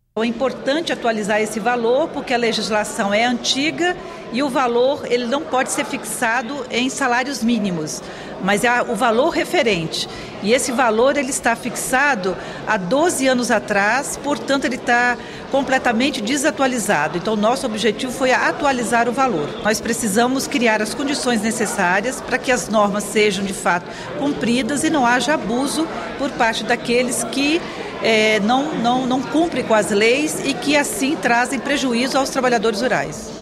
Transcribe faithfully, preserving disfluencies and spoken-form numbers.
É importante atualizar esse valor porque a legislação é antiga e o valor ele não pode ser fixado em salários mínimos, mas é o valor referente. E esse valor ele está fixado há doze anos atrás, portanto ele está completamente desatualizado. Então nosso objetivo foi atualizar o valor. Nós precisamos criar as condições necessárias para que as normas sejam de fato cumpridas e não haja abuso por parte daqueles que É, não, não, não cumpre com as leis e que assim trazem prejuízo aos trabalhadores rurais.